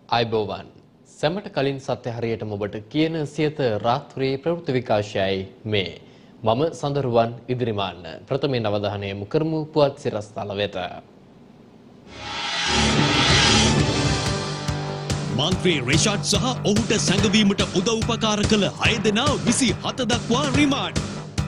අයිබෝවන් සැමට කලින් සත්‍ය හරියටම ඔබට කියන සියත රාත්‍රියේ ප්‍රවෘත්ති විකාශයයි මේ මම සඳරුවන් ඉදිරිමාන්න ප්‍රථමයෙන් අවධානය යොමු කරමු පුවත් සිරස්තල වෙත මන්ත්‍රී රිෂාඩ් සහ ඔහුට සැඟවීමට උදව් උපකාර කළ 6 දෙනා 27 දක්වා රිමාන්ඩ්.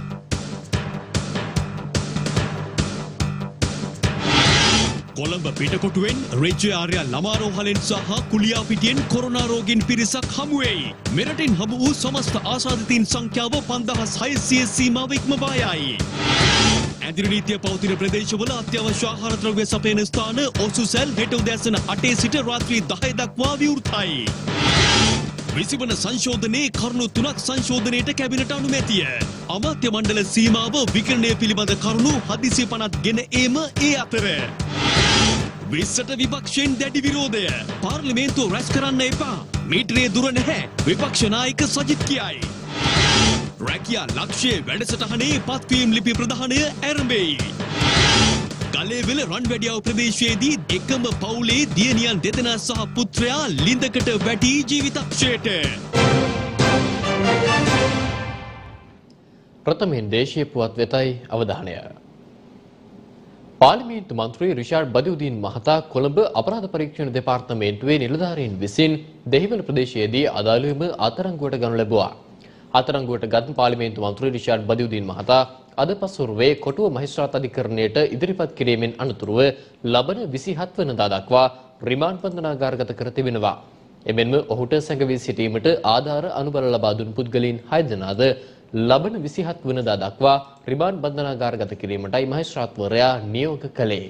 කොළඹ පිටකොටුවෙන් රේජ්‍ය ආර්ය ළමාරෝහලෙන් සහ කුලියාපිටියෙන් කොරෝනා රෝගීන් පිරිසක් හමු වෙයි. මෙරටින් හමු වූ සමස්ත ආසාදිතයින් සංඛ්‍යාව 5600 සීමාව ඉක්මවා යයි. ඇඳිරි නීතිය පවතින ප්‍රදේශවල අත්‍යවශ්‍ය ආහාර ද්‍රව්‍ය සපයන ස්ථාන ඔසුසැල් හෙට උදෑසන 8 සිට රාත්‍රී 10 දක්වා විවෘතයි. විසිවන සංශෝධනයේ කරුණු 3ක් සංශෝධනයට කැබිනට අනුමැතිය. අමාත්‍ය මණ්ඩල සීමාව විකරණය පිළිබඳ කරුණු හදිසිය පනත් ගෙන ඒම ඒ අතර. 20ට විපක්ෂයෙන් දැඩි විරෝධය. පාර්ලිමේන්තුව රැස් කරන්න එපා. මීටරේ දුර නැහැ. විපක්ෂ නායක සජිත් කියයි. රැකියා ලක්ෂ්‍යයේ වැඩසටහනේ පත්වීම් ලිපි ප්‍රදානය ආරම්භයි. ගලේවිල රන්වැඩියාව ප්‍රදේශයේදී එකම පවුලේ දියණියන් දෙදෙනා සහ පුත්‍රයා ලිඳකට වැටි ජීවිතක්ෂයට. ප්‍රථමයෙන් දේශීය පුවත් වෙතයි අවධානය. පාර්ලිමේන්තු මන්ත්‍රී රිෂාඩ් බදියුදීන් මහතා කොළඹ අපරාධ පරීක්ෂණ දෙපාර්තමේන්තුවේ නිලධාරීන් විසින් දෙහිවල ප්‍රදේශයේදී අදාළවම අත්අඩංගුවට ගනු ලැබුවා. අත්අඩංගුවට ගත් පාර්ලිමේන්තු මන්ත්‍රී රිෂාඩ් බදියුදීන් මහතා අද පසුරුවේ කොටුව මහේස්ත්‍රාත් අධිකරණයට ඉදිරිපත් කිරීමෙන් අනතුරුව ලබන 27 වෙනිදා දක්වා රිමාන්ඩ් බන්ධනාගාරගත කර තිබෙනවා. එමෙන්ම ඔහුට සැඟවී සිටීමට ආධාර අනුබල ලබා දුන් පුද්ගලයන් 6 දෙනාද ලබන 27 වෙනිදා දක්වා රිමාන්ඩ් බන්ධනාගාරගත කිරීමටයි මහේස්ත්‍රාත්වරයා නියෝග කළේ.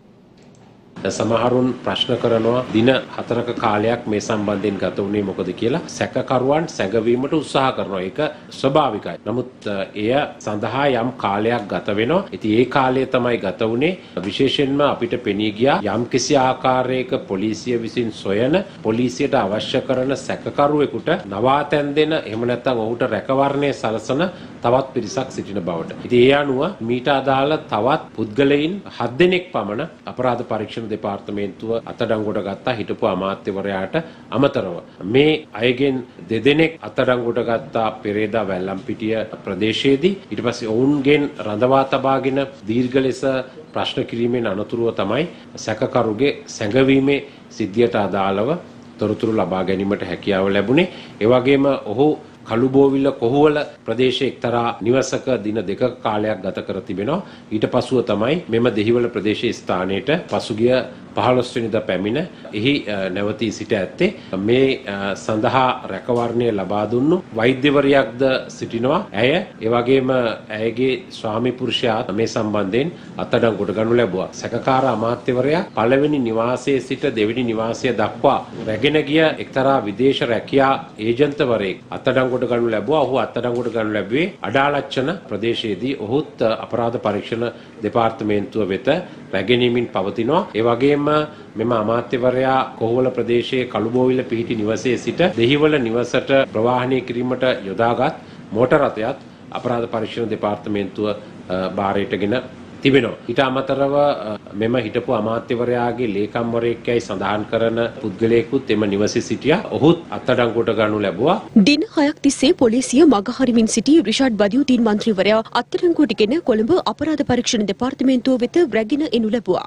සමහරුන් ප්‍රශ්න කරනවා දින 4ක කාලයක් මේ සම්බන්ධයෙන් ගත වුණේ මොකද කියලා. සැකකරුවන් සැඟවීමට උත්සාහ කරනවා. ඒක ස්වභාවිකයි. නමුත් එය සඳහා යම් කාලයක් ගත වෙනවා. ඉතින් ඒ කාලය තමයි ගත වුණේ. විශේෂයෙන්ම අපිට පෙනී ගියා යම් කිසි ආකාරයක පොලිසිය විසින් සොයන පොලිසියට අවශ්‍ය කරන සැකකරුවෙකුට නවාතැන් දෙන එහෙම නැත්නම් ඔහුට රැකවරණය සලසන තවත් පිරිසක් සිටින බවට. ඉතින් ඒ අනුව මීට අදාළ තවත් පුද්ගලයන් 7 දෙනෙක් පමණ අපරාධ පරීක්ෂණ දෙපාර්තමේන්තුව අත්අඩංගුවට ගත්තා හිටපු අමාත්‍යවරයාට අමතරව. මේ අයගෙන් 2 දෙනෙක් අත්අඩංගුවට ගත්තා පෙරේදා වැල්ලම්පිටිය ප්‍රදේශයේදී. ඊට පස්සේ ඔවුන්ගෙන් රඳවා තබාගෙන දීර්ඝ ලෙස ප්‍රශ්න කිරීමෙන් අනතුරුව තමයි සැකකරුගේ සැඟවීමේ සිද්ධියට අදාළව තොරතුරු ලබා ගැනීමට හැකියාව ලැබුණේ. ඒ වගේම ඔහු කළුබෝවිල කොහුවල ප්‍රදේශයේ එක්තරා නිවසක දින 2ක කාලයක් ගත කර තිබෙනවා. ඊට පසුව තමයි මෙම දෙහිවල ප්‍රදේශයේ ස්ථානයට පසුගිය 15 වෙනිදා පැමිණ එහි නැවතී සිට ඇත්තේ. මේ සඳහා රැකවරණය ලබා දුන්නු වෛද්‍යවරියක්ද සිටිනවා. ඇය ඒ වගේම ඇයගේ ස්වාමි පුරුෂයා මේ සම්බන්ධයෙන් අත්අඩංගුවට ගනු ලැබුවා. සැකකාර අමාත්‍යවරයා පළවෙනි නිවාසයේ සිට දෙවෙනි නිවාසය දක්වා රැගෙන ගිය එක්තරා විදේශ රැකියා ඒජන්තවරයෙක් අත්අඩංගුවට ගනු ලැබුවා. ඔහු අත්අඩංගුවට ගනු ලැබුවේ අඩාලච්චන ප්‍රදේශයේදී. ඔහුත් අපරාධ පරීක්ෂණ දෙපාර්තමේන්තුව වෙත රැගෙනීමෙන් පවතිනවා. ඒ වගේම මෙම අමාත්‍යවරයා කොහුවල ප්‍රදේශයේ කළුබෝවිල පිහිටි නිවසේ සිට දෙහිවල නිවසට ප්‍රවාහනය කිරීමට යොදාගත් මෝටර රථයත් අපරාධ පරීක්ෂණ දෙපාර්තමේන්තුව භාරයටගෙන තිබෙනවා. ඊට අමතරව මෙම හිටපු අමාත්‍යවරයාගේ ලේකම්වරයෙක්යි සඳහන් කරන පුද්ගලයෙකුත් එම නිවසේ සිටියා. ඔහුත් අත්අඩංගුවට ගනු ලැබුවා. දින 6ක් තිස්සේ පොලිසිය මගහරිමින් සිටි රිෂාඩ් බදියුදීන් මන්ත්‍රීවරයා අත්අඩංගුවටගෙන කොළඹ අපරාධ පරීක්ෂණ දෙපාර්තමේන්තුව වෙත රැගෙන එනු ලැබුවා.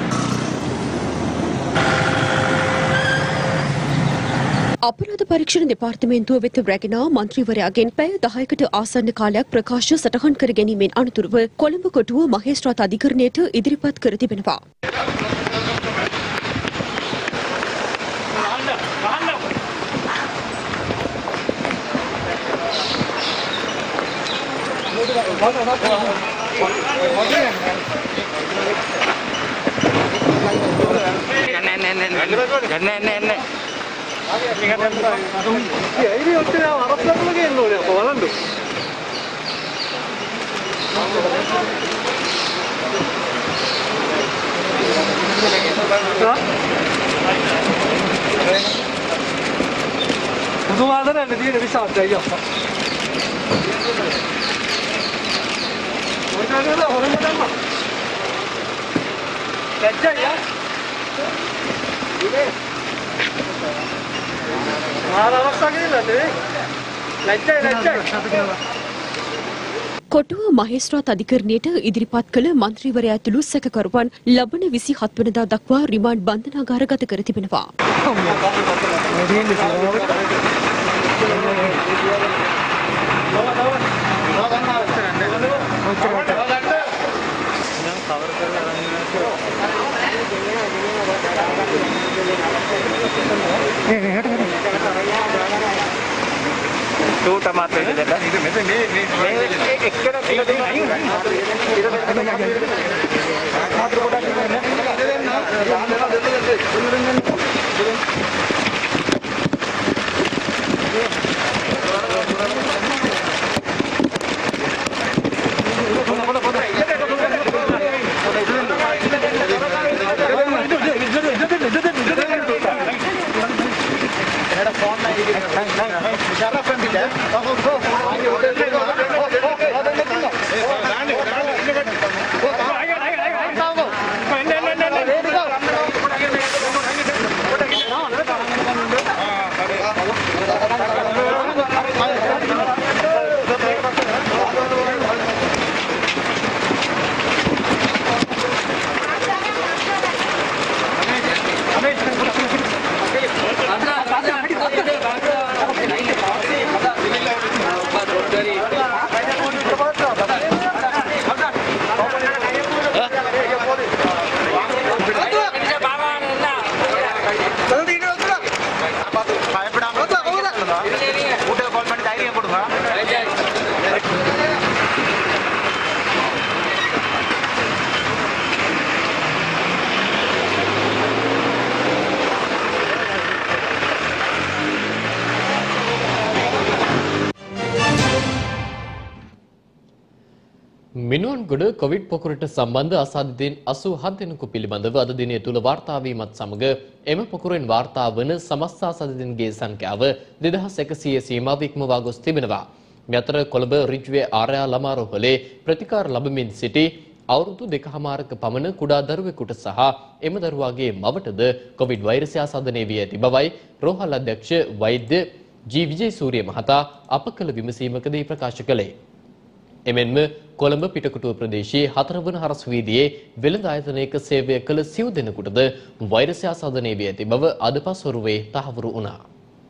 අපරාධ පරීක්ෂණ දෙපාර්තමේන්තුව වෙත රැගෙන මන්ත්‍රීවරයාගෙන් පැය 10කට ආසන්න කාලයක් ප්‍රකාශ සටහන් කර ගැනීමෙන් අනතුරුව කොළඹ කොටුව මහේස්ත්‍රාත් අධිකරණයට ඉදිරිපත් කර තිබෙනවා. ini udah Arab lagi yang loh ya, kawalan tuh. Untuk ada nih dia bisa aja ya. Mana ada orang macam mana? Kerja ya. Ini. ආරක්ෂා කියලා නෙවෙයි. ලැජ්ජයි. කොටුව මහේස්ත්‍රාත් අධිකරණයට ඉදිරිපත් කළ මන්ත්‍රීවරයා ඇතුළු සැකකරුවන් ලබන 27 වෙනිදා දක්වා රිමාන්ඩ් බන්ධනාගාරගත කර තිබෙනවා. මිනුවන්ගොඩ කොවිඩ් පොකුරට සම්බන්ධ අසාධිතයින් 87 දෙනෙකු පිළිබඳව අද දිනය තුල වාර්තා වීමත් සමග එම පොකුරෙන් වාර්තා වන සමස්ත අසාධිතයින්ගේ සංඛ්‍යාව 2100 සීමාව ඉක්මවා ගොස් තිබෙනවා. මේ අතර කොළඹ රිජ්වේ ආර්යා ළමාරෝහලේ ප්‍රතිකාර ලැබමින් සිටි අවුරුදු 2කමාරක පමණ කුඩා දරුවෙකුට සහ එම දරුවාගේ මවටද කොවිඩ් වෛරසය ආසාදනය වී ඇති බවයි රෝහල් අධ්‍යක්ෂ වෛද්‍ය ජී විජේසූරිය මහතා අප කළ විමසීමකදී ප්‍රකාශ කළේ. එමෙන්ම කොළඹ පිටකොටුව ප්‍රදේශයේ 4 වන හරස් වීදියේ වෙළඳ ආයතනයක සේවය කළ සිව් දෙනෙකුටද වෛරසය ආසාදනය වී ඇති බව අද පස්වරුවේ තහවුරු වුණා.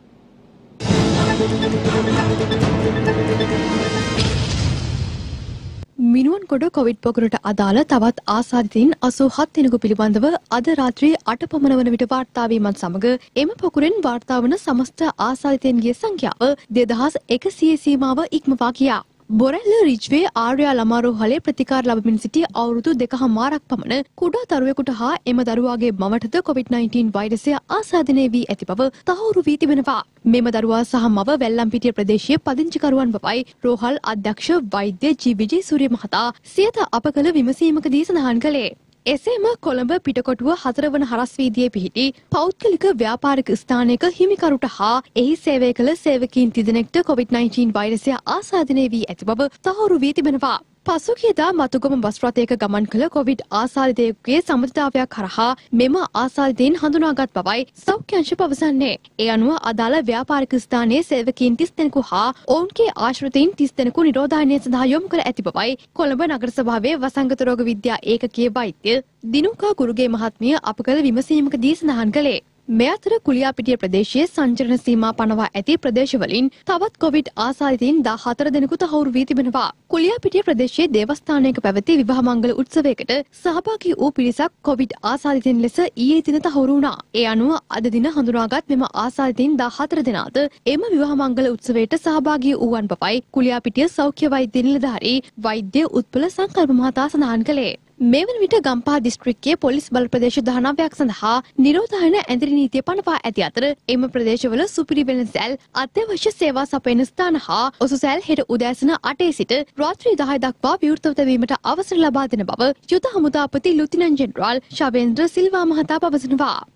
මිනුවන්ගොඩ කොවිඩ් පොකුරට අදාළ තවත් ආසාදිතයින් 87 දෙනෙකු පිළිබඳව අද රාත්‍රියේ 8 පමණ වන විට වාර්තා වීමත් සමග එම පොකුරෙන් වාර්තා වන සමස්ත ආසාදිතයින්ගේ සංඛ්‍යාව 2100 සීමාව ඉක්මවා ගියා. බොරැල්ල රිජ්වේ ආර්යා ළමාරෝහලේ ප්‍රතිකාර ලබමින් සිටි අවුරුදු 2කමාරක් පමණ කුඩා දරුවෙකුට හා එම දරුවාගේ මවටද COVID-19 වෛරසය ආසාදනය වී ඇති බව තහවුරු වී තිබෙනවා. මෙම දරුවා සහ මව වැල්ලම්පිටිය ප්‍රදේශයේ පදිංචිකරුවන් බවයි රෝහල් අධ්‍යක්ෂ වෛද්‍ය ජී විජේසූරිය මහතා සියත අප කළ විමසීමකදී සඳහන් කළේ. එසේම කොළඹ පිටකොටුව 4 වන හරස් වීදියේ පිහිටි පෞද්ගලික ව්‍යාපාරික ස්ථානයක හිමිකරුට හා එහි සේවය කළ සේවකීන් තිදෙනෙක්ට COVID-19 වෛරසය ආසාදනය වී ඇති බව තහවුරු වී තිබෙනවා. පසුගියදා මතුගම බස් රථයක ගමන් කළ කොවිඩ් ආසාදිතයෙකුගේ සම්මතතාවයක් කරහා මෙම ආසාදිතයින් හඳුනාගත් බවයි සෞඛ්‍ය අංශ පවසන්නේ. ඒ අනුව අදාළ ව්‍යාපාරික ස්ථානයේ සේවකීන් 30 දෙනෙකු හා ඔවුන්ගේ ආශ්‍රිතයින් 30 දෙනෙකු නිරෝධායනය සඳහා යොමු කර ඇති බවයි කොළඹ නගර සභාවේ වසංගත රෝග විද්‍යා ඒකකයේ වෛද්‍ය දිනුකා ගුරුගේ මහත්මිය අප කළ විමසීමකදී සඳහන් කළේ. මේ අතර කුලියාපිටිය ප්‍රදේශයේ සංචරණ සීමා පනවා ඇති ප්‍රදේශවලින් තවත් කොවිඩ් ආසාදිතයින් 14 දෙනෙකු තහවුරු වී තිබෙනවා. කුලියාපිටිය ප්‍රදේශයේ දේවස්ථානයක පැවති විවාහ මංගල උත්සවයකට සහභාගී වූ පිරිසක් කොවිඩ් ආසාදිතයින් ලෙස ඊයේ දින තහවුරු වුණා. ඒ අනුව අද දින හඳුනාගත් මෙම ආසාදිතයින් 14 දෙනාද එම විවාහ මංගල උත්සවයට සහභාගී වූවන් බවයි කුලියාපිටිය සෞඛ්‍ය වෛද්‍ය නිලධාරී වෛද්‍ය උත්පල සංකල්ප මහතා සඳහන් කළේ. මේ වන විට ගම්පහ දිස්ත්‍රික්කයේ පොලිස් බල ප්‍රදේශ 19ක් සඳහා නිරෝධායන ඇඳරි නීතිය පනවා ඇති අතර එම ප්‍රදේශවල සුපිරි වෙළඳසැල් අත්‍යවශ්‍ය සේවා සපයන ස්ථාන හා ඔසුසැල් හෙට උදෑසන 8 සිට රාත්‍රී 10 දක්වා විවෘතව තැබීමට අවසර ලබා දෙන බව යුද හමුදාපති ලුතිනන්ට් ජෙනරාල් ශවේන්ද්‍ර සිල්වා මහතා පවසනවා.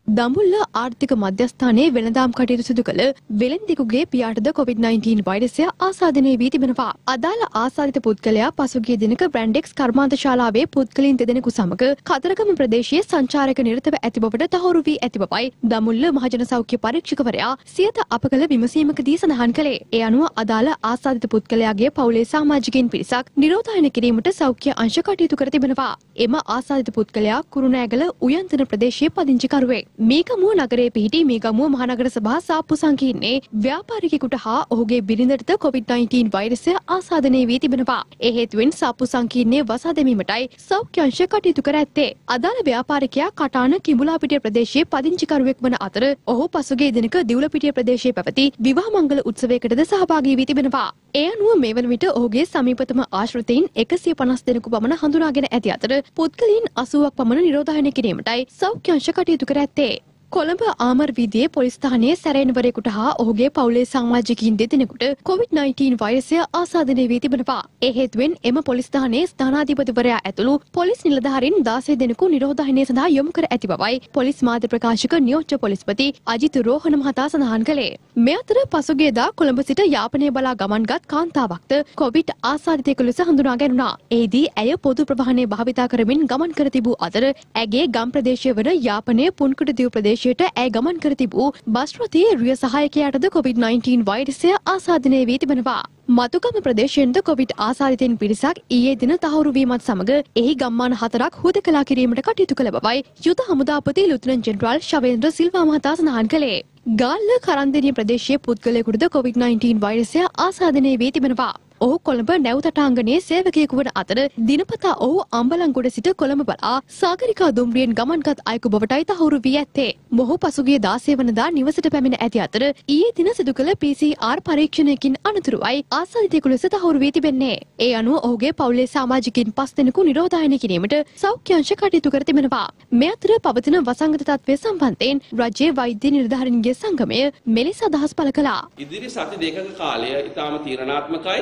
දඹුල්ල ආර්ථික මධ්‍යස්ථානයේ වෙළඳාම් කටයුතු සිදු කළ වෙළෙන්දෙකුගේ පියාටද COVID-19 වෛරසය ආසාදනය වී තිබෙනවා. අදාළ ආසාදිත පුද්ගලයා පසුගිය දිනක බ්‍රැන්ඩෙක්ස් කර්මාන්ත ශාලාවේ පුද්ගලයන් දෙදෙනෙකු සමග කතරගම ප්‍රදේශයේ සංචාරක නිරතව ඇති බවට තහවුරු වී ඇති බවයි දඹුල්ල මහජන සෞඛ්‍ය පරීක්ෂකවරයා සියත අප කළ විමසීමකදී සඳහන් කළේ. ඒ අනුව අදාළ ආසාදිත පුද්ගලයාගේ පවුලේ සමාජිකයින් පිරිසක් නිරෝධායන කිරීමට සෞඛ්‍ය අංශ කටයුතු කර තිබෙනවා. එම ආසාදිත පුද්ගලයා කුරුණෑගල උයන්තන ප්‍රදේශයේ පදිංචිකරුවෙක්. මීගමුව නගරයේ පිහිටි මීගමුව මහනගර සභා සාප්පු සංකීර්ණයේ ව්‍යාපාරිකයෙකුට හා ඔහුගේ බිරිඳටද COVID-19 වෛරසය ආසාදනය වී තිබෙනවා. ඒ හේතුවෙන් සාප්පු සංකීර්ණයේ වසා දැමීමටයි සෞඛ්‍ය අංශ කටයුතු කර ඇත්තේ. අදාළ ව්‍යාපාරිකයා කටාන කිඹුලාපිටිය ප්‍රදේශයේ පදිංචිකරුවෙක් වන අතර ඔහු පසුගිය දිනක දිවුලපිටිය ප්‍රදේශයේ පැවති විවාහ මංගල උත්සවයකටද සහභාගී වී තිබෙනවා. ඒ අනුව මේ වන විට ඔහුගේ සමීපතම ආශ්‍රිතයින් 150 දෙනෙකු පමණ හඳුනාගෙන ඇති අතර පුද්ගලයන් 80ක් පමණ නිරෝධායන කිරීමටයි සෞඛ්‍ය අංශ කටයුතු කර ඇත්තේ. කොළඹ ආමර් වීදියේ පොලිස් ස්ථානයේ සැරෙන්වරයෙකුට හා ඔහුගේ පවුලේ සමාජිකයින් දෙදෙනෙකුට COVID-19 වෛරසය ආසාදනය වී තිබෙනවා. ඒ හේතුවෙන් එම පොලිස් ස්ථානයේ ස්ථානාධිපතිවරයා ඇතුළු පොලිස් නිලධාරීන් 16 දෙනෙකු නිරෝධායනය සඳහා යොමු කර ඇති බවයි පොලිස් මාධ්‍ය ප්‍රකාශක නියෝජ්‍ය පොලිස්පති අජිත් රෝහණ මහතා සඳහන් කළේ. මේ අතර පසුගියදා කොළඹ සිට යාපනය බලා ගමන්ගත් කාන්තාවක්ද COVID ආසාදිතයෙකු ලෙස හඳුනා ගැනුණා. එෙහිදී ඇය පොදු ප්‍රවාහනය භාවිතා කරමින් ගමන් කර තිබූ අතර ඇගේ ගම් ප්‍රදේශය වන යාපනය පුන්කුටදිව ප්‍රදේශයට ඇය ගමන් කර තිබූ බස් රථයේ රිය සහායකයාටද COVID-19 වෛරසය ආසාදනය වී තිබෙනවා. මතුගම ප්‍රදේශයෙන්ද COVID ආසාදිතයින් පිරිසක් ඊයේ දින තහවුරු වීමත් සමග එහි ගම්මාන 4ක් හුදකලා කිරීමට කටයුතු කළ බවයි යුද හමුදාපති ලුතුනන්ට් ජෙනරාල් ශවේන්ද්‍ර සිල්වා මහතා සඳහන් කළේ. ගාල්ල කරන්දෙනිය ප්‍රදේශයේ පුද්ගලයෙකුටද COVID-19 වෛරසය ආසාදනය වී තිබෙනවා. ඔහු කොළඹ නැවතටාංගනයේ සේවකයෙකු වන අතර දිනපතා ඔහු අම්බලන්ගොඩ සිට කොළඹ බලා සාගරිකා දුම්රියෙන් ගමන්ගත් අයෙකු බවටයි තහවුරු වී ඇත්තේ. මොහු පසුගිය 16 වනදා නිවසට පැමිණ ඇති අතර ඊයේ දින සිදු කළ PCR පරීක්ෂණයකින් අනතුරුවයි ආසාදිතයෙකු ලෙස තහවුරු වී තිබෙන්නේ. ඒ අනුව ඔහුගේ පවුලේ සමාජිකයින් 5 දෙනෙකු නිරෝධායන කිරීමට සෞඛ්‍ය අංශ කටයුතු කර තිබෙනවා. මේ අතර පවතින වසංගත තත්ත්වය සම්බන්ධයෙන් රජයේ වෛද්‍ය නිලධාරීන්ගේ සංගමය මෙලෙස අදහස් පළ කළා. ඉදිරි සති දෙකක කාලය ඉතාම තීරණාත්මකයි.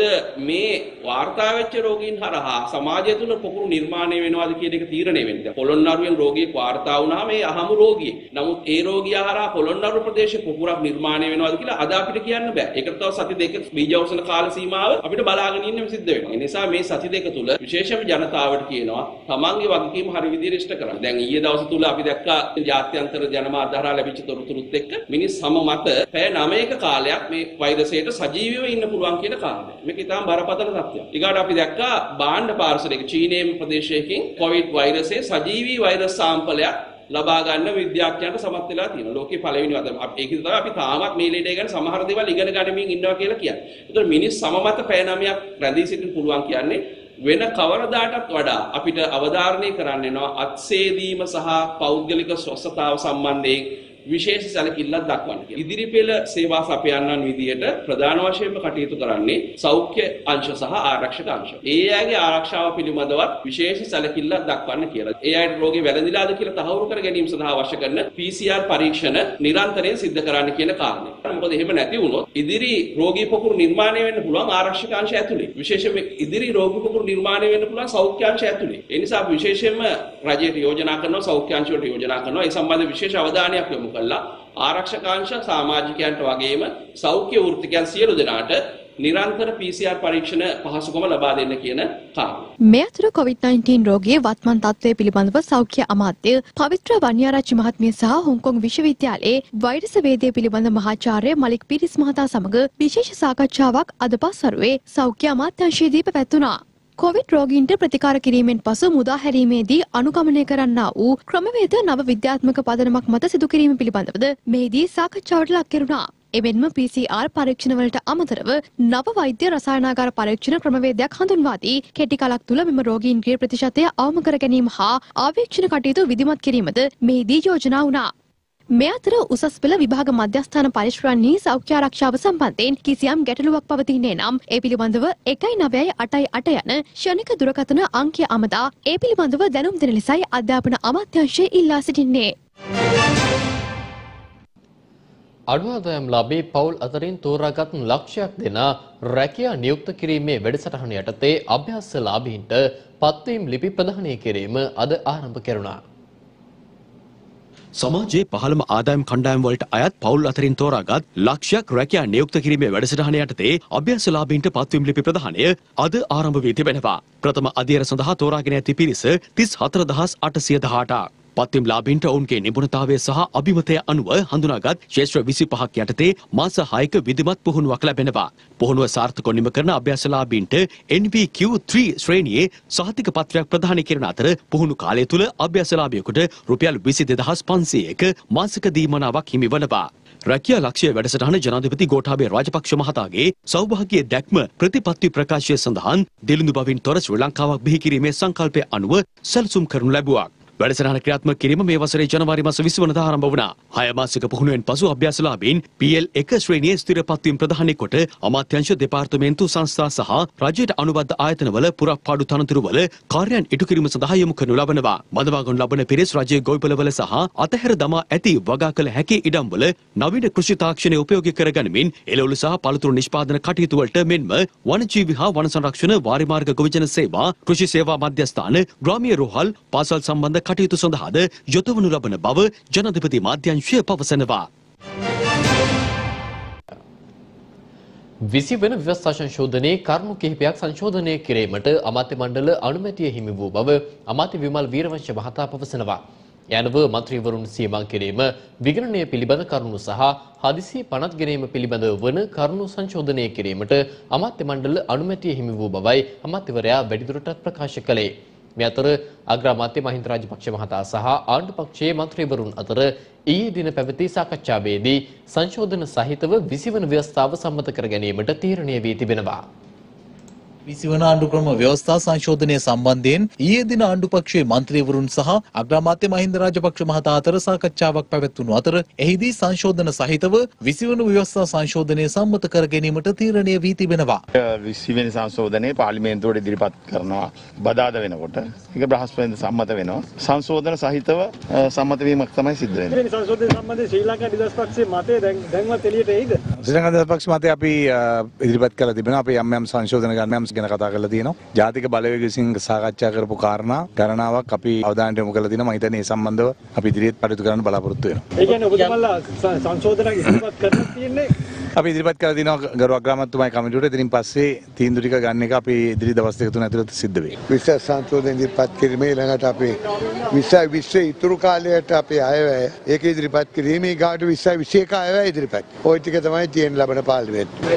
මේ වාර්තා වෙච්ච රෝගීන් හරහා සමාජය තුළ පොකුරු නිර්මාණය වෙනවාද කියන එක තීරණය වෙන්නේ. පොළොන්නරුවෙන් රෝගියෙක් වාර්තා වුණාම ඒ අහමු රෝගියෙක්. නමුත් ඒ රෝගියා හරහා පොළොන්නරුව ප්‍රදේශයේ පොකුරක් නිර්මාණය වෙනවාද කියලා අද අපිට කියන්න බෑ. ඒකට තව සති දෙකක බීජවසන කාල සීමාව අපිට බලාගෙන ඉන්න සිද්ධ වෙනවා. ඒ නිසා මේ සති දෙක තුළ විශේෂම ජනතාවට කියනවා තමන්ගේ වගකීම හරි විදිහට ඉෂ්ට කරන්න. දැන් ඊයේ දවස් තුල අපි දැක්කා ජාත්‍යන්තර ජනමාධ්‍ය හරහා ලැබිච්ච තොරතුරුත් එක්ක මිනිස් සම මත පැය 9ක කාලයක් මේ වෛරසයට සජීවීව ඉන්න පුළුවන් කියන කාරණය. මේක ඉතාම බරපතල තත්ත්වයක්. ඊගාට අපි දැක්කා බාණ්ඩ පාර්සලයක චීනයේ ප්‍රදේශයකින් කොවිඩ් වෛරසයේ සජීවී වෛරස් සාම්පලයක් ලබා ගන්න විද්‍යාඥයන්ට සමත් වෙලා තියෙනවා. ලෝකේ පළවෙනි වතාව. ඒකද තමයි අපි තාමත් මේ ලීඩේ ගැන සමහර දේවල් ඉගෙන ගනිමින් ඉන්නවා කියලා කියන්නේ. ඒතර මිනිස් සමමත පැය 9ක් රැඳී සිටින්න පුළුවන් කියන්නේ වෙන කවරදාටත් වඩා අපිට අවධාරණය කරන්න වෙනවා අත්සේදීම සහ පෞද්ගලික ස්වස්ථතාව සම්බන්ධයෙන් විශේෂ සැලකිල්ලක් දක්වන්න කියලා. ඉදිරි පෙළ සේවා සපයන්නන් විදියට ප්‍රධාන වශයෙන්ම කටයුතු කරන්නේ සෞඛ්‍ය අංශ සහ ආරක්ෂක අංශ. ඒ අයගේ ආරක්ෂාව පිළිබඳවත් විශේෂ සැලකිල්ලක් දක්වන්න කියලා. ඒ අයට රෝගේ වැළඳිලාද කියලා තහවුරු කර ගැනීම සඳහා අවශ්‍ය කරන PCR පරීක්ෂණ නිරන්තරයෙන් සිද්ධ කරන්න කියන කාරණය. මොකද එහෙම නැති වුණොත් ඉදිරි රෝගී පොකුරු නිර්මාණය වෙන්න පුළුවන් ආරක්ෂක අංශ ඇතුලේ. විශේෂයෙන්ම ඉදිරි රෝගී පොකුරු නිර්මාණය වෙන්න පුළුවන් සෞඛ්‍ය අංශ ඇතුලේ. ඒ නිසා විශේෂයෙන්ම රජයට යෝජනා කරනවා සෞඛ්‍ය අංශ වලට යෝජනා කරනවා ඒ සම්බන්ධ විශේෂ අවධානයක් යොමු කළා ආරක්ෂකාංශ සමාජිකයන්ට වගේම සෞඛ්‍ය වෘත්තිකයන් සියලු දෙනාට නිරන්තර PCR පරීක්ෂණ පහසුකම ලබා දෙන්න කියන කාරණය. මේ අතර COVID-19 රෝගයේ වත්මන් තත්ත්වය පිළිබඳව සෞඛ්‍ය අමාත්‍ය පවිත්‍ර වන්‍යාරච්චි මහත්මිය සහ හොංකොං විශ්වවිද්‍යාලයේ වෛරස වේදය පිළිබඳ මහාචාර්ය මලික් පිරිස් මහතා සමග විශේෂ සාකච්ඡාවක් අද පස්වරුවේ සෞඛ්‍ය අමාත්‍යාංශයේදී පැවැත්වුණා. කොවිඩ් රෝගීන්ට ප්‍රතිකාර කිරීමෙන් පසු මුදා හැරීමේදී අනුගමනය කරන්නා වූ ක්‍රමවේද නව විද්‍යාත්මක පදනමක් මත සිදු කිරීම පිළිබඳවද මෙහිදී සාකච්ඡාවට ලක් කෙරුණා. එමෙන්ම PCR පරීක්ෂණවලට අමතරව නව වෛද්‍ය රසායනාගාර පරීක්ෂණ ක්‍රමවේදයක් හඳුන්වා දී කෙටි කලක් තුළ මෙම රෝගීන්ගේ ප්‍රතිශතය අවම කර ගැනීම හා ආවේක්ෂණ කටයුතු විධිමත් කිරීමද මෙහිදී යෝජනා වුණා. මේ අතර උසස් පෙළ විභාග මධ්‍යස්ථාන පරිශ්‍රවණී සෞඛ්‍ය ආරක්ෂාව සම්බන්ධයෙන් කිසියම් ගැටලුවක් පවතින්නේ නම් ඒ පිළිබඳව 1988 යන ශනික දුරකථන අංකය අමතා ඒ පිළිබඳව දැනුම් දෙන ලෙසයි අධ්‍යාපන අමාත්‍යාංශය ඉල්ලා සිටින්නේ. අඩු ආදායම් ලාභී පවුල් අතරින් තෝරාගත් ලක්ෂයක් දෙන රැකියා නියුක්ත කිරීමේ වැඩසටහන යටතේ අභ්‍යාස ලාභීන්ට පත්වීම් ලිපි ප්‍රදානය කිරීම අද ආරම්භ කෙරුණා. සමාජයේ පහළම ආදායම් කණ්ඩායම් වලට අයත් පවුල් අතරින් තෝරාගත් ලක්ෂයක් රැකියා නියුක්ත කිරීමේ වැඩසටහන යටතේ අභ්‍යාසලාභීන්ට පත්වීම් ලිපි ප්‍රදානය අද ආරම්භ වී තිබෙනවා. ප්‍රථම අධ්‍යයන සඳහා තෝරාගෙන ඇති පිරිස 34818ක්. පත්වීම් ලාභීන්ට ඔවුන්ගේ නිපුණතාවය සහ අභිමතය අනුව හඳුනාගත් ක්ෂේත්‍ර 25ක් යටතේ මාස 6ක විධිමත් පුහුණුවක් ලැබෙනවා. පුහුණුව සාර්ථකව නිම කරන අභ්‍යාසලාභීන්ට NVQ3 ශ්‍රේණියේ සහතික පත්‍රයක් ප්‍රදානය කරන අතර පුහුණු කාලය තුල අභ්‍යාසලාභියෙකුට රුපියල් 22500ක මාසික දීමනාවක් හිමි වනවා. රැකියා ලක්ෂ්‍ය වැඩසටහන ජනාධිපති ගෝඨාභය රාජපක්ෂ මහතාගේ සෞභාග්‍ය දැක්ම ප්‍රතිපත්ති ප්‍රකාශය සඳහන් දිලිඳු බවින් තොර ශ්‍රී ලංකාවක් බිහි කිරීමේ සංකල්පය අනුව සැලසුම් කරනු ලැබුවා. වැඩසටහන ක්‍රියාත්මක කිරීම මේ වසරේ ජනවාරි මාස 20 වනදා ආරම්භ වුණා. 6 මාසික පුහුණුවෙන් පසු අභ්‍යාසලාභීන් PL1 ශ්‍රේණියේ ස්ථිර පත්වීම් ප්‍රදානය කොට අමාත්‍යාංශ දෙපාර්තමේන්තු සංස්ථා සහ රජයට අනුබද්ධ ආයතනවල පුරප්පාඩු තනතුරුවල කාර්යයන් ඉටු කිරීම සඳහා යොමු කරනු ලබනවා. මදවාගනු ලබන පිරිස් රජයේ ගොවිපළවල සහ අතහැර දමා ඇති වගා කළ හැකි ඉඩම්වල නවීන කෘෂි තාක්ෂණය උපයෝගී කරගනිමින් එළවලු සහ පළතුරු නිෂ්පාදන කටයුතු වලට මෙන්ම වනජීවි හා වන සංරක්ෂණ වාරිමාර්ග ගොවිජන සේවා කෘෂි සේවා මධ්‍යස්ථාන ග්‍රාමීය රෝහල් පාසල් සම්බන්ධ කටයුතු සඳහාද යොදවනු ලබන බව ජනාධිපති මාධ්‍යංශය පවසනවා. 20 වන ව්‍යවස්ථා සංශෝධනයේ කරුණු කිහිපයක් සංශෝධනය කිරීමට අමාත්‍ය මණ්ඩල අනුමැතිය හිමි වූ බව අමාත්‍ය විමල් වීරවංශ මහතා පවසනවා. යනව මන්ත්‍රීවරුන් සීමා කිරීම විගණනය පිළිබඳ කරුණු සහ හදිසි පනත් ගැනීම පිළිබඳව වන කරුණු සංශෝධනය කිරීමට අමාත්‍ය මණ්ඩල අනුමැතිය හිමි වූ බවයි අමාත්‍යවරයා වැඩිදුරටත් ප්‍රකාශ කළේ. මේ අතර අග්‍රාමාත්‍ය මහින්ද රාජපක්ෂ මහතා සහ ආණ්ඩු පක්ෂයේ මන්ත්‍රීවරුන් අතර ඊයේ දින පැවති සාකච්ඡාවේදී සංශෝධන සහිතව 20 වන ව්‍යවස්ථාව සම්මත කර ගැනීමට තීරණය වී තිබෙනවා. 20 වන ආණ්ඩුක්‍රම ව්‍යවස්ථා සංශෝධනය සම්බන්ධයෙන් ඊයේ දින ආණ්ඩු පක්ෂයේ මන්ත්‍රීවරුන් සහ අග්‍රාමාත්‍ය මහින්ද රාජපක්ෂ මහතා අතර සාකච්ඡාවක් පැවැත්වුණු අතර එහිදී සංශෝධන සහිතව 20 වන ව්‍යවස්ථා සංශෝධනය සම්මත කර ගැනීමට තීරණය වී තිබෙනවා. 20 වෙනි සංශෝධනයේ පාර්ලිමේන්තුවට ඉදිරිපත් කරනවා බදාදා වෙනකොට ඒක බ්‍රහස්පතින්ද සම්මත වෙනවා. සංශෝධන සහිතව සම්මත වීමක් තමයි සිද්ධ වෙන්නේ. මේ සංශෝධනය සම්බන්ධයෙන් ශ්‍රී ලංකා නිදහස් පක්ෂයේ මතය දැන්වත් එළියට එයිද? ශ්‍රී ලංකා නිදහස් පක්ෂ මතය අපි ඉදිරිපත් කරලා තිබෙනවා. අපි යම් සංශෝධන ගන්න ගැන කතා කරලා තියෙනවා. ජාතික බලවේග විසින් සාකච්ඡා කරපු කාරණා ගණනාවක් අපි අවධානයට යොමු කරලා තියෙනවා. මම හිතන්නේ මේ සම්බන්ධව අපි ඉදිරියට කටයුතු කරන්න බලාපොරොත්තු වෙනවා. ඒ කියන්නේ ඔබතුමාලා සංශෝධනයක් ඉදිරිපත් කරලා තියෙන්නේ අපි ඉදිරිපත් කරලා තිනවා ගරු අග්‍රාමාත්‍යතුමායි කමිටුවට. ඉතින් පස්සේ තීන්දුව ටික ගන්න එක අපි ඉදිරි දවස් දෙක තුන ඇතුළත සිද්ධ වෙයි. විශ්ව සංශෝධන ඉදිරිපත් කිරීමේ ළඟට අපි 20 ඉතුරු කාලයට අපි අයවැය ඒක ඉදිරිපත් කිරීමේ ගාඩ 2021 අයවැය ඉදිරිපත්. ওই ටික තමයි තියෙන ලබන පාර්ලිමේන්තුව.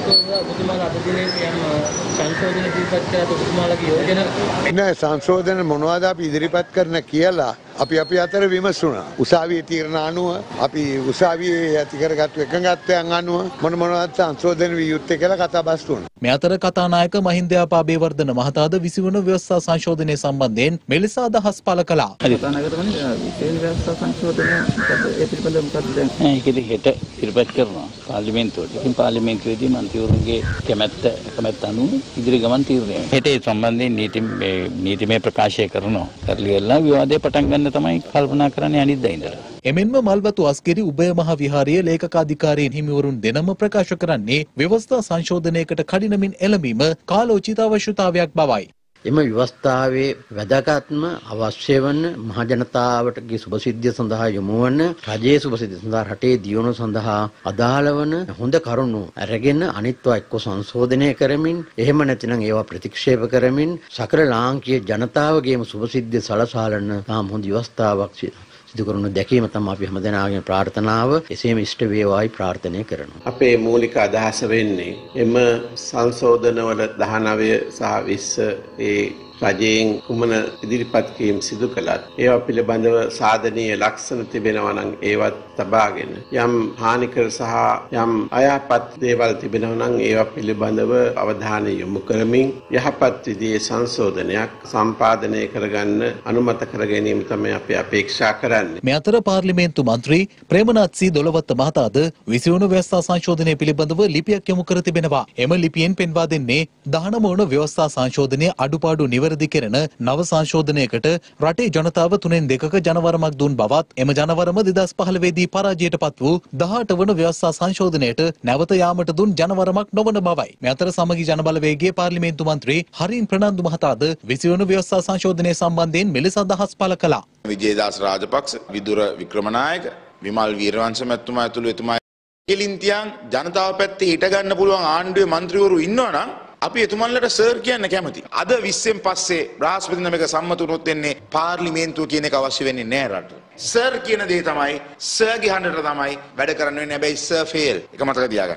නෑ සංශෝධන මොනවද අපි ඉදිරිපත් කරන කියලා අපි අතර විමසුණා. උසාවියේ තීරණ අනුව අපි උසාවියේ ඇති කරගත්තු එකඟත්වයන් අනුව මොනවද සංශෝධන විය යුත්තේ කියලා කතා බස් වුණා. මේ අතර කතානායක මහින්ද අබේවර්ධන මහතාද 20 වන ව්‍යවස්ථා සංශෝධනය සම්බන්ධයෙන් මෙලෙස අදහස් පළ කළා. කතානායකතුමනි 20 වෙනි ව්‍යවස්ථා සංශෝධනය ඒ පිළිබඳව මොකක්ද දැන්? ඒකෙදි හෙට ඉදිරිපත් කරනවා පාර්ලිමේන්තුවට. ඉතින් පාර්ලිමේන්තුවේදී මන්ත්‍රීවරුන්ගේ කැමැත්ත අනුව ඉදිරි ගමන් තීරණය වෙනවා. හෙට ඒ සම්බන්ධයෙන් නීතිමය ප්‍රකාශය කරනවා. කරලියලා විවාදේ පටන් ගන්න තමයි කල්පනා කරන්නේ අනිද්දා ඉඳලා. එමෙන්ම මල්වතු අස්ගිරි උභය මහ විහාරයේ ලේකකාධිකාරීන් හිමිවරුන් දෙනම ප්‍රකාශ කරන්නේ ව්‍යවස්ථා සංශෝධනයකට කඩිනමින් එළඹීම කාලෝචිත අවශ්‍යතාවයක් බවයි. එම ව්‍යවස්ථාවේ වැදගත්ම අවශ්‍ය වන මහ ජනතාවටගේ සුබසිද්ධිය සඳහා යොමු වන රජයේ සුබසිද්ධිය සඳහා රටේ දියුණුව සඳහා අදාළ වන හොඳ කරුණු අරගෙන අනිත්වා එක්ක සංශෝධනය කරමින් එහෙම නැතිනම් ඒවා ප්‍රතික්ෂේප කරමින් සකල ලාංකීය ජනතාවගේම සුබසිද්ධිය සලසාලන තාම හොඳ ව්‍යවස්ථාවක් සිදු කරනු දැකීම තමයි අපි හැමදෙනාගේම ප්‍රාර්ථනාව. එසේම ඉෂ්ට වේවායි ප්‍රාර්ථනා කරනවා. අපේ මූලික අදහස වෙන්නේ එම සංශෝධනවල 19 සහ 20 ඒ රජයෙන් කුමන ඉදිරිපත් කිරීම සිදු කළත් ඒවා පිළිබඳව සාධනීය ලක්ෂණ තිබෙනවා නම් ඒවත් තබාගෙන යම් හානිකර සහ යම් අයහපත් දේවල් තිබෙනවා නම් ඒවා පිළිබඳව අවධානය යොමු කරමින් යහපත් විදිහේ සංශෝධනයක් සම්පාදනය කරගන්න අනුමත කර ගැනීම තමයි අපි අපේක්ෂා කරන්නේ. මේ අතර පාර්ලිමේන්තු මන්ත්‍රී ප්‍රේමනාත් සී දොළවත්ත මහතාද 20 වන ව්‍යවස්ථා සංශෝධනය පිළිබඳව ලිපියක් යොමු කර තිබෙනවා. එම ලිපියෙන් පෙන්වා දෙන්නේ 19 වන ව්‍යවස්ථා සංශෝධනයේ අඩුපාඩු නිවැරදි කෙරෙන නව සංශෝධනයකට රටේ ජනතාව 3/2ක ජනවරමක් දුන් බවත් එම ජනවරම 2015 දී පරාජයට පත් වූ 18 වන ව්‍යවස්ථා සංශෝධනයට නැවත යාමට දුන් ජනවරමක් නොවන බවයි. මේ අතර සමගි ජනබලවේගයේ පාර්ලිමේන්තු මන්ත්‍රී හරින් ප්‍රනාන්දු මහතාද 20 වන ව්‍යවස්ථා සංශෝධනය සම්බන්ධයෙන් මෙලෙස අදහස් පළ කළා. විජේදාස රාජපක්ෂ, විදුර වික්‍රමනායක, විමල් වීරවංශ මැතිතුමා ඇතුළු එතුමා කෙලින්තියන් ජනතාව පැත්තේ හිට ගන්න පුළුවන් ආණ්ඩුවේ මන්ත්‍රීවරු ඉන්නවනම් අපි එතුමන්ලට සර් කියන්න කැමති. අද 20න් පස්සේ බ්‍රහස්පතින්දා මේක සම්මත වුණොත් එන්නේ පාර්ලිමේන්තුව කියන එක අවශ්‍ය වෙන්නේ නැහැ රටට. සර් කියන දේ තමයි සර්ගේ හඬට තමයි වැඩ කරන්න වෙන්නේ. හැබැයි සර් ෆේල්. ඒක මතක තියාගන්න.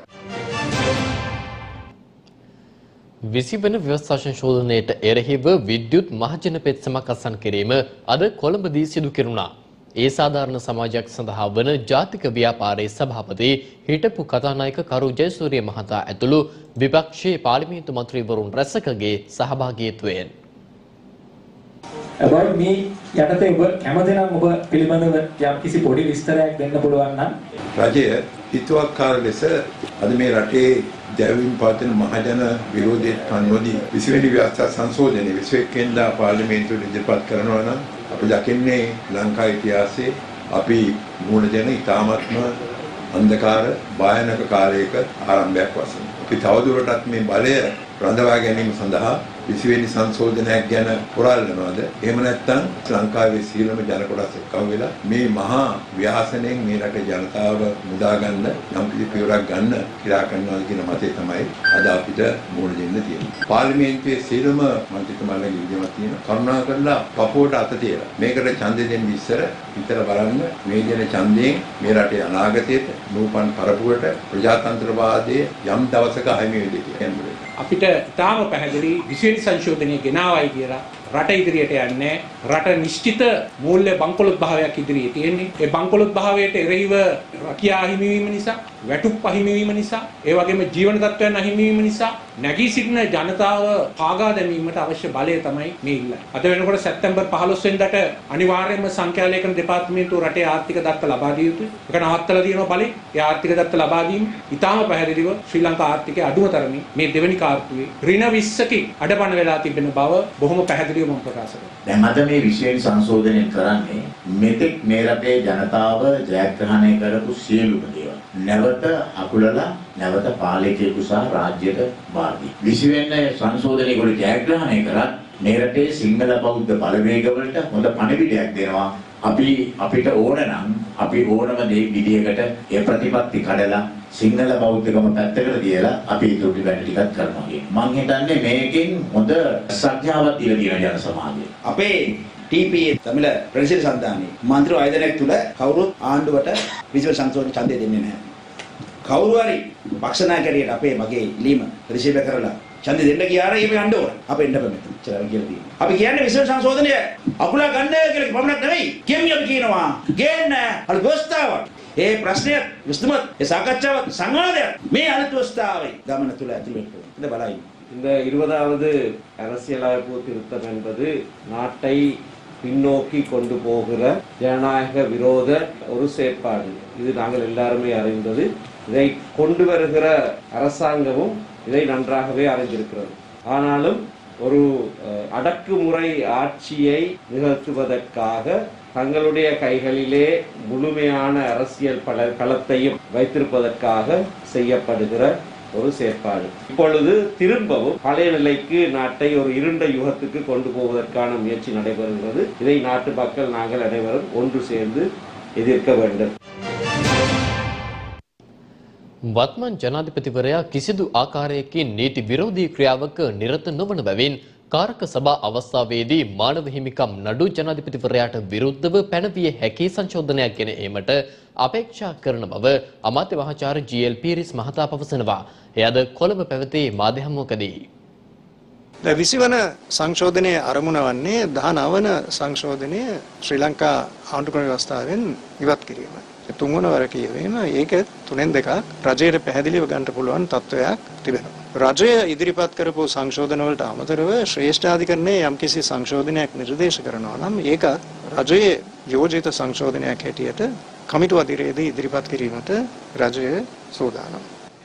20 වන ව්‍යවස්ථා සංශෝධනයට එරෙහිව විද්‍යුත් මහජන පෙත්සමක් අත්සන් කිරීම අද කොළඹදී සිදු කෙරුණා. ඒ සාධාරණ සමාජයක් සඳහා වන ජාතික ව්‍යාපාරයේ සභාපති හිටපු කතානායක කරු ජයසූරිය මහතා ඇතුළු විපක්ෂයේ පාර්ලිමේන්තු මන්ත්‍රීවරුන් රැසකගේ සහභාගීත්වයෙන් about මේ යටතේ ඔබ කැමතිනම් ඔබ පිළිබඳව යම්කිසි පොඩි විස්තරයක් දෙන්න පුළුවන් නම් රජය හිතුවක්කාර ලෙස අද මේ රටේ දැවීම් පවතින මහජන විරෝධයට කන්නොදී 20 වෙනි ව්‍යවස්ථා සංශෝධනයේ 21 වෙනිදා පාර්ලිමේන්තුවට ඉදිරිපත් කරනවා නම් අපි දකින්නේ ලංකා ඉතිහාසයේ අපි මුහුණ දෙන ඉතාමත්ම අන්ධකාර භයානක කාලයක ආරම්භයක් වශයෙන් අපි තවදුරටත් මේ බලය රඳවා ගැනීම සඳහා 20 වෙනි සංශෝධනයක් ගැන පුරාලනවාද එහෙම නැත්නම් ලංකාවේ සීලම ජන කොටස් එක්කම වෙලා මේ මහා ව්‍යාසනයෙන් මේ රටේ ජනතාව මුදා ගන්න යම් කිසි පියවරක් ගන්න කිරා කරනවා කියන මතය තමයි අද අපිට මුහුණ දෙන්න තියෙන්නේ. පාර්ලිමේන්තුවේ සීලම මන්ත්‍රීතුමාලගේ ඉල්ලීමක් තියෙනවා. කරුණා කරලා පපුවට අත තියලා මේකට ඡන්දෙ දෙන්න ඉස්සර හිතලා බලන්න මේ දෙන ඡන්දයෙන් මේ රටේ අනාගතයට නූපන් පරපුරට ප්‍රජාතන්ත්‍රවාදයේ යම් දවසක අහිමි වෙයි කියන්නේ. අපිට තාම පැහැදිලි 20 වෙනි සංශෝධනය ගෙනාවයි කියලා රට ඉදිරියට යන්නේ රට නිශ්චිත මූල්‍ය බංකොලොත් භාවයක් ඉදිරියේ තියෙන්නේ. ඒ බංකොලොත් භාවයට එරෙහිව රැකියා අහිමිවීම නිසා, වැටුප් අහිමිවීම නිසා, ඒ වගේම ජීවන තත්ත්වයන් අහිමිවීම නිසා නැගී සිටින ජනතාව පාගා දැමීමට අවශ්‍ය බලය තමයි මේ ඉල්ලන්නේ. අද වෙනකොට සැප්තැම්බර් 15 වෙනිදාට අනිවාර්යයෙන්ම සංඛ්‍යාලේඛන දෙපාර්තමේන්තුව රටේ ආර්ථික දත්ත ලබා දිය යුතුයි. ඒක නවත්තලා තියෙනවා බලේ. ඒ ආර්ථික දත්ත ලබා දීම ඉතාම පැහැදිලිව ශ්‍රී ලංකා ආර්ථිකයේ අඩුම තරමින් මේ දෙවෙනි කාර්තුවේ ඍණ 20කින් අඩපණ වෙලා තිබෙන බව බොහොම පැහැදිලිව මම ප්‍රකාශ කරනවා. දැන් අද මේ 20 වෙනි සංශෝධනය කරන්නේ මෙතෙක් මේ රටේ ජනතාව ජයග්‍රහණය කරපු සියලුම දේවල් නැවත අකුලලා නැවත පාලකයෙකු සහ රාජ්‍යයට බාර දී. 20 වෙනි සංශෝධනය කොට ජයග්‍රහණය කරත් මේ රටේ සිංහල බෞද්ධ බලවේගවලට හොඳ පණිවිඩයක් දෙනවා. අපිට ඕන නම් අපි ඕනම දේ විදියකට ඒ ප්‍රතිපත්ති කඩලා සිංහල බෞද්ධකම පැත්තකට තියලා අපි ඉතුරු වැඩ ටිකක් කරනවා කියන්නේ. මං හිතන්නේ මේකෙන් හොඳ සංඥාවක් දීලා තියෙන ජන සමාජය. අපේ TPA තමිල ප්‍රදේශීය සන්ධානයේ මන්ත්‍රී ආයතනයක් තුල කවුරුත් ආණ්ඩුවට විසිව සංශෝධන ඡන්දය දෙන්නේ නැහැ. කවුරු හරි පක්ෂ නායකයෙක් අපේ මගේ ඉලීම ප්‍රතික්ෂේප කරලා ඡන්දය දෙන්න ගියාම ඒක යන්න ඕන. අපේ එන්න බෑ මෙතන. කියලා තියෙනවා. අපි කියන්නේ විසිව සංශෝධනය අකුලා ගන්න කියලා පමණක් නෙවෙයි. අපි කියනවා ගේන්න අලුත් ව්‍යවස්ථාවක්. ඒ ප්‍රශ්නය විසඳුමත් ඒ සාකච්ඡාවක් සංවාදයක් මේ අලුත් ව්‍යවස්ථාවේ ගමන තුල ඇතුළත් වෙනවා. ඉතින් බලයි. இந்த 20வது அரசியலமைப்பு திருத்தம் என்பது நாட்டை பின்னோக்கி கொண்டு போகிற ஜனநாயக விரோத ஒரு செயற்பாடு. இது நாங்கள் எல்லாருமே அறிந்தது. இதை கொண்டு வருகிற அரசாங்கமும் இதை நன்றாகவே அறிந்திருக்கிறது. ஆனாலும் ஒரு அடக்குமுறை ஆட்சியை நிகழ்த்துவதற்காக தங்களுடைய கைகளிலே முழுமையான அரசியல் களத்தையும் வைத்திருப்பதற்காக செய்யப்படுகிற ஒரு செயற்பாடு. இப்பொழுது திரும்பவும் பழைய நிலைக்கு நாட்டை ஒரு இருண்ட யுகத்துக்கு கொண்டு போவதற்கான முயற்சி நடைபெறுகிறது. இதை நாட்டு மக்கள் நாங்கள் அனைவரும் ஒன்று சேர்ந்து எதிர்க்க வேண்டும். වත්මන් ජනාධිපතිවරයා කිසිදු ආකාරයකින් නීති විරෝධී ක්‍රියාවක නිරත නොවන බැවින් කාරක සභා අවස්ථාවේදී මානව හිමිකම් නඩු ජනාධිපතිවරයාට විරුද්ධව පැනවිය හැකි සංශෝධනයක් ගෙන ඒමට අපේක්ෂා කරන බව අමාත්‍ය මහාචාර්ය ජී.එල්. පීරිස් මහතා පවසනවා. එයද කොළඹ පැවති මාධ්‍ය හමුවකදී 20 වන සංශෝධනයේ අරමුණ වන්නේ 19 වන සංශෝධනය ශ්‍රී ලංකා ආණ්ඩුක්‍රම ව්‍යවස්ථාවෙන් ඉවත් කිරීම. තුන්වන වර කියවීම ඒක 3/2ක් රජයට පැහැදිලිව ගන්න පුළුවන් තත්වයක් තිබෙනවා. රජය ඉදිරිපත් කරපු සංශෝධන වලට අමතරව ශ්‍රේෂ්ඨාධිකරණයේ යම්කිසි සංශෝධනයක් නිර්දේශ කරනවා නම් ඒක රජයේ යෝජිත සංශෝධනයක් හැටියට කමිටුව අධිරේදී ඉදිරිපත් කිරීමට රජය සූදානම්.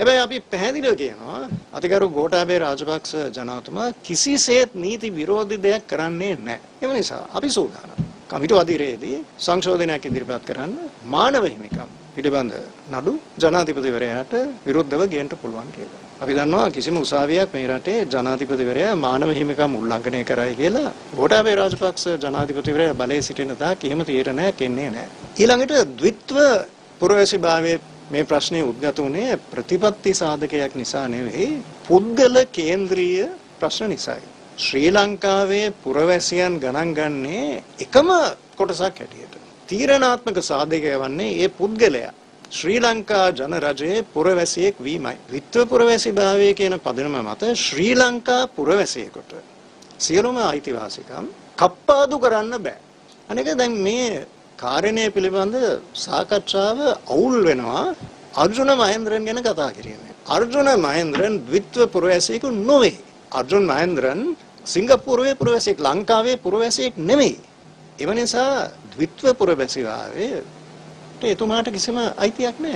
හැබැයි අපි පැහැදිලිව කියනවා අතිගරු ගෝඨාභය රාජපක්ෂ ජනාධිපතිතුමා කිසිසේත් නීති විරෝධී දෙයක් කරන්නේ නැහැ. ඒ නිසා අපි සූදානම්. කමිටු අධිරේදී සංශෝධනයක් ඉදිරිපත් කරන්න මානව හිමිකම් පිළිබඳ නඩු ජනාධිපතිවරයාට විරුද්ධව ගේන්න පුළුවන් කියලා. අපි දන්නවා කිසිම උසාවියක් මේ රටේ ජනාධිපතිවරයා මානව හිමිකම් උල්ලංඝනය කරයි කියලා ගෝඨාභය රාජපක්ෂ ජනාධිපතිවරයා බලයේ සිටින තාක් එහෙම තීරණයක් එන්නේ නැහැ. ඊළඟට ද්විත්ව පුරවැසිභාවයේ මේ ප්‍රශ්නේ උද්ගත වුණේ ප්‍රතිපත්ති සාධකයක් නිසා නෙවෙයි පුද්ගල කේන්ද්‍රීය ප්‍රශ්න නිසායි. ශ්‍රී ලංකාවේ පුරවැසියන් ගණන් ගන්නේ එකම කොටසක් හැටියට. තීරණාත්මක සාධකය වන්නේ ඒ පුද්ගලයා ශ්‍රී ලංකා ජන රජයේ පුරවැසියෙක් වීමයි. විත්ව පුරවැසිභාවය කියන පදනම මත ශ්‍රී ලංකා පුරවැසියෙකුට සියලුම අයිතිවාසිකම් කප්පාදු කරන්න බෑ. අනික දැන් මේ කාරණය පිළිබඳ සාකච්ඡාව අවුල් වෙනවා අර්ජුන මහේන්ද්‍රන් ගැන කතා කිරීමෙන්. අර්ජුන මහේන්ද්‍රන් ද්විත්ව පුරවැසියෙකු නොවේ. අර්ජුන මහේන්ද්‍රන් සිංගප්පූරුවේ පුරවැසියෙක්, ලංකාවේ පුරවැසියෙක් නෙමෙයි. ඒ නිසා ද්විත්ව පුරවැසිභාවයේ එතුමාට කිසිම අයිතියක් නැහැ.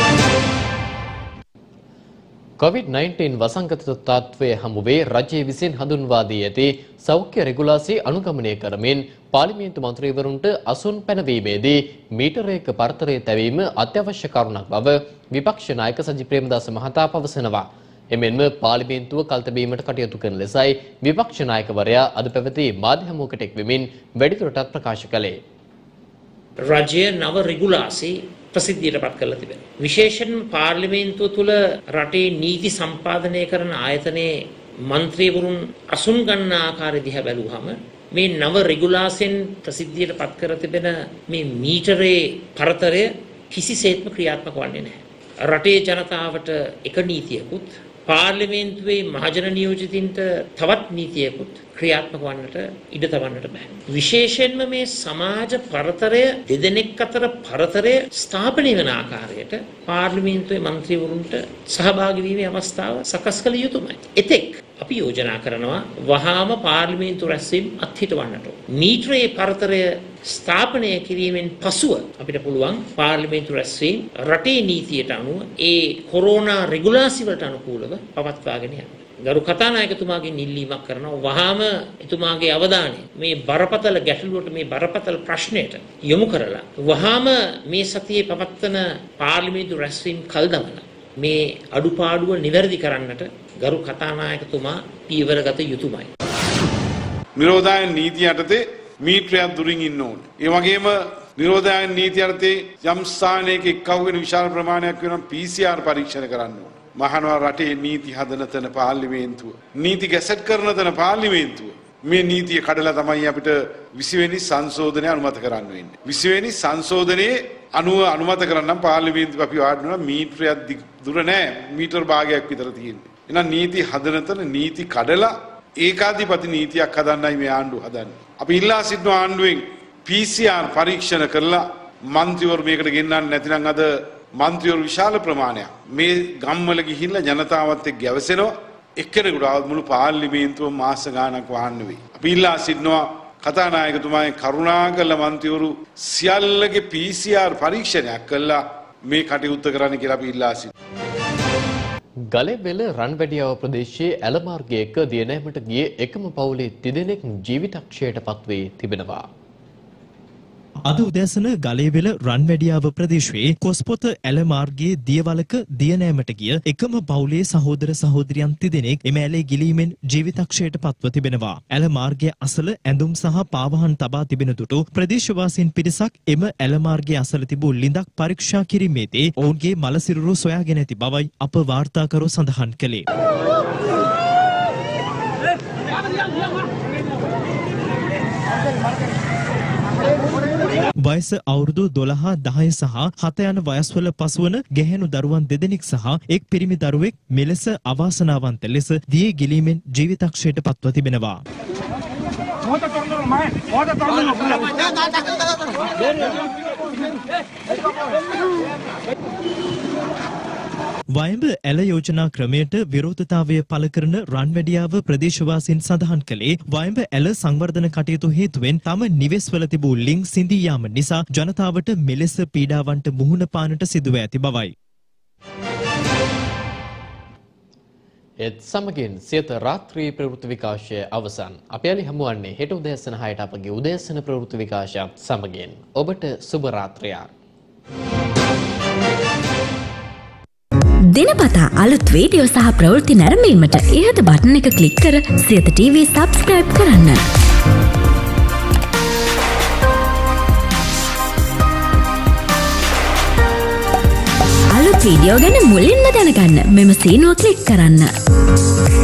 COVID-19 වසංගත තත්ත්වය හමුවේ රජය විසින් හඳුන්වා දී ඇති සෞඛ්‍ය රෙගුලාසි අනුගමනය කරමින් පාර්ලිමේන්තු මන්ත්‍රීවරුන්ට අසුන් පැනවීමේදී මීටරයක පරතරය තැවීම අත්‍යවශ්‍ය කරුණක් බව විපක්ෂ නායක සජිත් ප්‍රේමදාස මහතා පවසනවා. එමෙන්ම පාර්ලිමේන්තුව කල්තබීමට කටයුතු කරන ලෙසයි විපක්ෂ නායකවරයා අද පැවති මාධ්‍ය හමුවකට එක් වෙමින් වැඩිදුරටත් ප්‍රකාශ කළේ. රජය නව රෙගුලාසි ප්‍රසිද්ධියට පත් කරලා තිබෙනවා. විශේෂයෙන්ම පාර්ලිමේන්තුව තුළ රටේ නීති සම්පාදනය කරන ආයතනයේ മന്ത്രിවරුන් අසුන් ගන්න ආකාරය දිහා බැලුවහම මේ නව රෙගුලාසියෙන් ප්‍රසිද්ධියට පත් කර තිබෙන මේ මීටරේ පරතරය කිසිසේත්ම ක්‍රියාත්මක වන්නේ නැහැ. රටේ ජනතාවට එක නීතියකුත් පාර්ලිමේන්තුවේ මහජන නියෝජිතින්ට තවත් නීතියකුත් ක්‍රියාත්මක වන්නට ඉඩ තවන්නට බෑ. විශේෂයෙන්ම මේ සමාජ පරතරය දෙදෙනෙක් අතර පරතරය ස්ථාපනය වන ආකාරයට පාර්ලිමේන්තුවේ മന്ത്രിවරුන්ට සහභාගී වීමේ අවස්ථාව සකස් කළ යුතුමයි. එතෙක් අපි යෝජනා කරනවා වහාම පාර්ලිමේන්තු රැස්වීම අත්හිටවන්නට. මීටරයේ පරතරය ස්ථාපනය කිරීමෙන් පසුව අපිට පුළුවන් පාර්ලිමේන්තු රැස්වීම රටේ නීතියට අනුව ඒ කොරෝනා රෙගුලාසි වලට අනුකූලව පවත්වාගෙන යන්න. ගරු කතානායකතුමාගෙන් ඉල්ලීමක් කරනවා වහාම එතුමාගේ අවධානය මේ බරපතල ගැටලුවට මේ බරපතල ප්‍රශ්නයට යොමු කරලා වහාම මේ සතියේ පවත්වන පාර්ලිමේන්තු රැස්වීම කල් දමලා මේ අඩුපාඩුව නිවැරදි කරන්නට ගරු කතානායකතුමා පියවර ගත යුතුමයි. නිරෝධායන නීතිය යටතේ මීටරයක් දුරින් ඉන්න ඕනේ. ඒ වගේම නිරෝධායන නීතිය යටතේ යම් ස්ථානයක එක්කව වෙන විශාල ප්‍රමාණයක් වෙනවා PCR පරීක්ෂණ කරන්න ඕනේ. මහානවර රටේ නීති හදන තැන පාර්ලිමේන්තුව, නීති ගැසට් කරන තැන පාර්ලිමේන්තුව මේ නීතිය කඩලා තමයි අපිට 20 වෙනි සංශෝධනය අනුමත කරන්න වෙන්නේ. 20 වෙනි සංශෝධනයේ අනුමත කරන්න පාර්ලිමේන්තුව අපි වාඩිනවා මීටරයක් දුර නැහැ. මීටර භාගයක් විතර තියෙන්නේ. එහෙනම් නීති හදන තැන නීති කඩලා ඒකාධිපති නීතියක් හදන්නයි මේ ආණ්ඩුව හදන්නේ. අපි ඉල්ලා සිටින ආණ්ඩුවෙන් PCR පරීක්ෂණ කරලා മന്ത്രിවරු මේකට ගෙන්නන්න නැතිනම් අද മന്ത്രിවරු විශාල ප්‍රමාණයක් මේ ගම්වල ගිහිල්ලා ජනතාවත් එක්ක ගැවසෙනවා. එක්කෙනෙකුට මුළු පාර්ලිමේන්තුව මාස ගාණක් වහන්න වෙයි. අපි ඉල්ලා සිටිනවා කතානායකතුමාගේ කරුණාකරලා മന്ത്രിවරු සියල්ලගේ PCR පරීක්ෂණයක් කළා මේ කටයුත්ත කරන්න කියලා අපි ඉල්ලා සිටිනවා. ගලෙබෙල රන්වැඩියාව ප්‍රදේශයේ ඇල මාර්ගයක දියනෑමට ගිය එකම පවුලේ තිදෙනෙක් ජීවිතක්ෂයට පත්වී තිබෙනවා. අද උදෑසන ගලේවෙල රන්වැඩියාව ප්‍රදේශයේ කොස්පොත ඇල මාර්ගයේ දියවලක දියනෑමට ගිය එකම පවුලේ සහෝදර සහෝදරියන් තිදෙනෙක් එම ඇලේ ගිලීමෙන් ජීවිතක්ෂයට පත්ව තිබෙනවා. ඇල මාර්ගයේ අසල ඇඳුම් සහ පාවහන් තබා තිබෙන දුටු ප්‍රදේශවාසීන් පිරිසක් එම ඇල මාර්ගයේ අසල තිබූ ලිඳක් පරීක්ෂා කිරීමේදී ඔවුන්ගේ මල සිරුරු සොයාගෙන ඇති බවයි අප වාර්තාකරු සඳහන් කළේ. වයස අවුරුදු 12, 10 සහ 7 යන වයස්වල පසුවන ගැහැණු දරුවන් දෙදෙනෙක් සහ එක් පිරිමි දරුවෙක් මෙලෙස අවාසනාවන්ත ලෙස දියේ ගිලීමෙන් ජීවිතක්ෂයට පත්ව තිබෙනවා. වයඹ ඇල යෝජනා ක්‍රමයට විරෝධතාවය පළ කරන රන්වැඩියාව ප්‍රදේශවාසීන් සඳහන් කළේ වයඹ ඇල සංවර්ධන කටයුතු හේතුවෙන් තම නිවෙස්වල තිබූ ලිං සිඳී යාම නිසා ජනතාවට මෙලෙස පීඩාවන්ට මුහුණ පානට සිදුව ඇති බවයි. ඒත් සමගින් සියත රාත්‍රී ප්‍රවෘත්ති විකාශය අවසන්. අපි යලි හමුවන්නේ හෙට උදෑසන 6ට අපගේ උදෑසන ප්‍රවෘත්ති විකාශයත් සමගින්. ඔබට සුබ රාත්‍රියක්. දිනපතා අලුත් වීඩියෝ සහ ප්‍රවෘත්ති නැරඹීමට ඉහත බටන් එක ක්ලික් කර සියත TV subscribe කරන්න. අලුත් වීඩියෝ ගැන මුලින්ම දැනගන්න මෙම සීනුව ක්ලික් කරන්න.